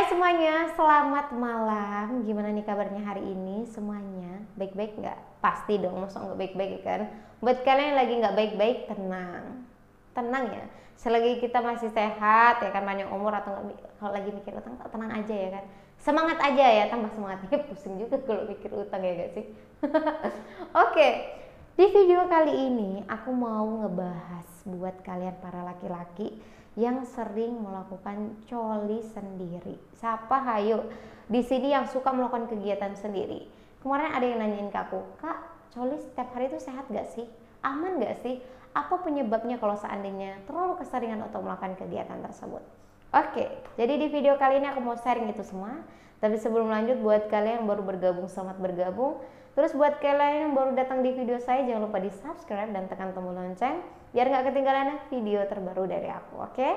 semuanya, selamat malam. Gimana nih kabarnya hari ini semuanya? Baik-baik nggak? Pasti dong, masa nggak baik-baik kan? Buat kalian yang lagi nggak baik-baik, tenang. Tenang ya, selagi kita masih sehat ya kan, panjang umur atau nggak, kalau lagi mikir utang, tenang aja ya kan. Semangat aja ya, tambah semangatnya. Pusing juga kalau mikir utang ya gak sih? Oke, di video kali ini aku mau ngebahas buat kalian para laki-laki yang sering melakukan coli sendiri. Siapa hayo di sini yang suka melakukan kegiatan sendiri? Kemarin ada yang nanyain ke aku, Kak, coli setiap hari itu sehat gak sih? Aman gak sih? Apa penyebabnya kalau seandainya terlalu keseringan untuk melakukan kegiatan tersebut? Oke, jadi di video kali ini aku mau sharing itu semua. Tapi sebelum lanjut, buat kalian yang baru bergabung, selamat bergabung. Terus buat kalian yang baru datang di video saya, jangan lupa di subscribe dan tekan tombol lonceng biar nggak ketinggalan video terbaru dari aku, oke?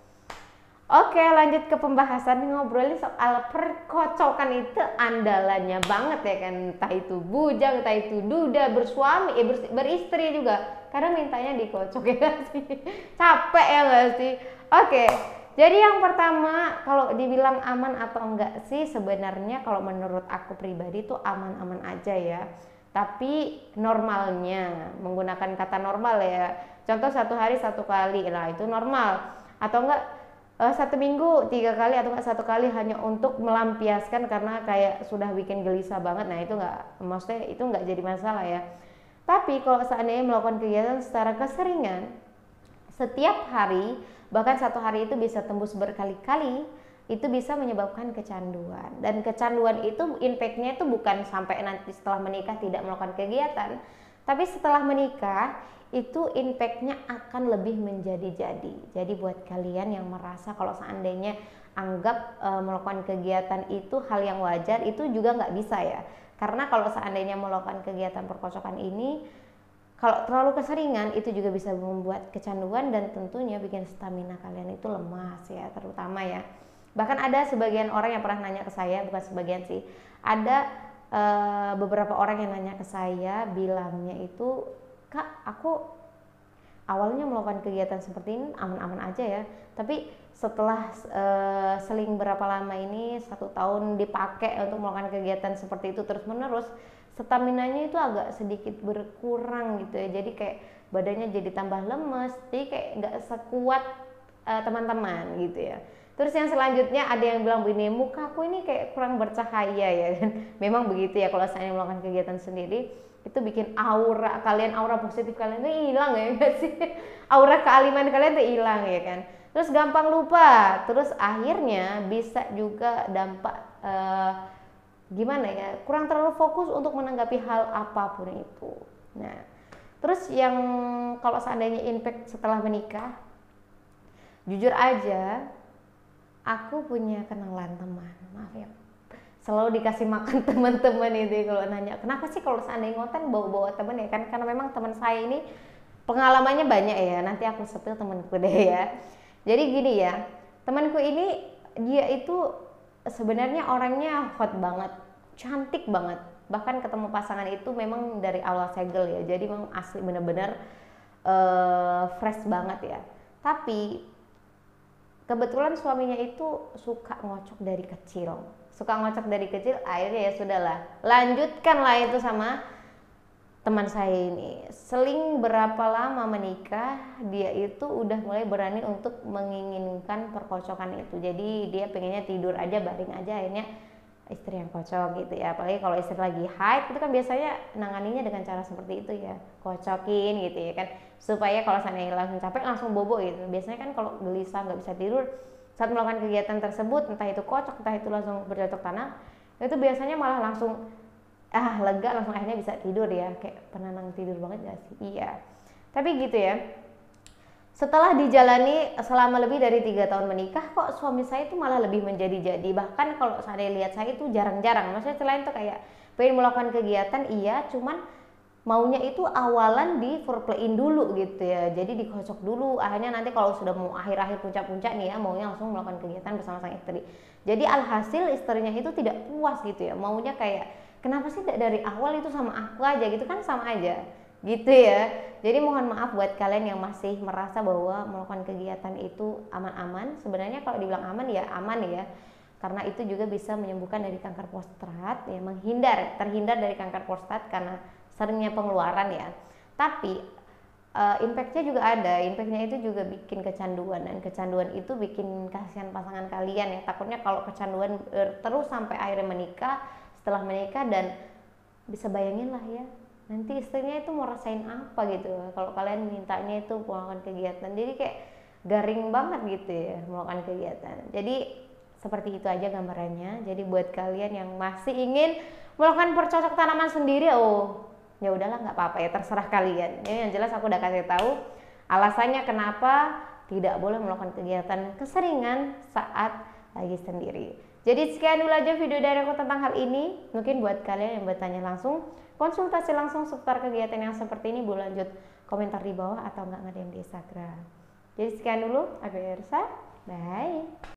Oke, lanjut ke pembahasan. Ngobrolin soal perkocokan itu andalannya banget ya kan. Entah itu bujang, entah itu duda, bersuami, beristri juga. Kadang mintanya dikocok ya gak sih? Capek ya gak sih? Oke, jadi yang pertama, kalau dibilang aman atau enggak sih, sebenarnya kalau menurut aku pribadi tuh aman-aman aja ya. Tapi normalnya, menggunakan kata normal ya. Contoh 1 hari 1 kali, lah itu normal. Atau enggak 1 minggu 3 kali, atau enggak 1 kali hanya untuk melampiaskan karena kayak sudah bikin gelisah banget. Nah itu enggak, maksudnya itu enggak jadi masalah ya. Tapi kalau seandainya melakukan kegiatan secara keseringan, setiap hari, bahkan 1 hari itu bisa tembus berkali-kali, itu bisa menyebabkan kecanduan. Dan kecanduan itu impact-nya itu bukan sampai nanti setelah menikah tidak melakukan kegiatan, tapi setelah menikah itu impact-nya akan lebih menjadi-jadi. Jadi buat kalian yang merasa kalau seandainya anggap melakukan kegiatan itu hal yang wajar, itu juga nggak bisa ya. Karena kalau seandainya melakukan kegiatan perkocokan ini, kalau terlalu keseringan itu juga bisa membuat kecanduan dan tentunya bikin stamina kalian itu lemas ya, terutama ya. Bahkan ada sebagian orang yang pernah nanya ke saya, bukan sebagian sih, ada beberapa orang yang nanya ke saya, bilangnya itu, Kak, aku awalnya melakukan kegiatan seperti ini aman-aman aja ya, tapi setelah seling berapa lama ini, 1 tahun dipakai untuk melakukan kegiatan seperti itu terus-menerus, staminanya itu agak sedikit berkurang gitu ya, jadi kayak badannya jadi tambah lemes, jadi kayak nggak sekuat teman-teman gitu ya. Terus yang selanjutnya ada yang bilang begini, muka aku ini kayak kurang bercahaya ya kan. Memang begitu ya, kalau saya melakukan kegiatan sendiri itu bikin aura kalian, aura positif kalian itu hilang ya gak sih? Aura kealiman kalian itu hilang ya kan. Terus gampang lupa, terus akhirnya bisa juga dampak gimana ya, kurang terlalu fokus untuk menanggapi hal apapun itu. Nah, terus yang kalau seandainya impact setelah menikah, jujur aja aku punya kenalan teman, maaf ya, selalu dikasih makan teman-teman itu kalau nanya kenapa sih kalau seandainya ngoten bawa-bawa teman ya kan, karena memang teman saya ini pengalamannya banyak ya, nanti aku spill temanku deh ya. Jadi gini ya, temanku ini dia itu sebenarnya orangnya hot banget, cantik banget, bahkan ketemu pasangan itu memang dari awal segel ya, jadi memang asli bener-bener fresh banget ya. Tapi kebetulan suaminya itu suka ngocok dari kecil, akhirnya ya sudahlah, lanjutkanlah itu sama teman saya ini. Seling berapa lama menikah, dia itu udah mulai berani untuk menginginkan perkocokan itu. Jadi dia pengennya tidur aja, baring aja, akhirnya istri yang kocok gitu ya. Apalagi kalau istri lagi haid, itu kan biasanya nanganinya dengan cara seperti itu ya, kocokin gitu ya kan, supaya kalau seandainya langsung capek langsung bobo gitu. Biasanya kan kalau gelisah nggak bisa tidur saat melakukan kegiatan tersebut, entah itu kocok, entah itu langsung bercocok tanam, itu biasanya malah langsung lega, langsung akhirnya bisa tidur ya, kayak penenang tidur banget gak sih? Iya. Tapi gitu ya, setelah dijalani selama lebih dari 3 tahun menikah, kok suami saya itu malah lebih menjadi-jadi. Bahkan kalau saya lihat saya itu jarang-jarang, maksudnya selain itu kayak pengen melakukan kegiatan iya, cuman maunya itu awalan di foreplayin dulu gitu ya, jadi dikocok dulu, akhirnya nanti kalau sudah mau akhir-akhir puncak-puncak nih ya, maunya langsung melakukan kegiatan bersama sang istri. Jadi alhasil istrinya itu tidak puas gitu ya, maunya kayak kenapa sih tidak dari awal itu sama aku aja gitu kan, sama aja gitu ya. Jadi mohon maaf buat kalian yang masih merasa bahwa melakukan kegiatan itu aman-aman. Sebenarnya kalau dibilang aman ya aman ya, karena itu juga bisa menyembuhkan dari kanker prostat ya, terhindar dari kanker prostat karena seringnya pengeluaran ya. Tapi impactnya juga ada, impactnya itu juga bikin kecanduan, dan kecanduan itu bikin kasihan pasangan kalian ya. Takutnya kalau kecanduan terus sampai akhirnya menikah, setelah menikah, dan bisa bayangin lah ya, nanti istrinya itu mau rasain apa gitu kalau kalian mintanya itu melakukan kegiatan. Jadi kayak garing banget gitu ya melakukan kegiatan. Jadi seperti itu aja gambarannya. Jadi buat kalian yang masih ingin melakukan bercocok tanaman sendiri, ya udahlah, nggak apa-apa ya, terserah kalian. Yang jelas aku udah kasih tahu alasannya kenapa tidak boleh melakukan kegiatan keseringan saat lagi sendiri. Jadi sekian dulu aja video dari aku tentang hal ini. Mungkin buat kalian yang bertanya langsung, konsultasi langsung seputar kegiatan yang seperti ini, boleh lanjut komentar di bawah atau nggak nge-DM di Instagram. Jadi sekian dulu, aku Ersa, bye.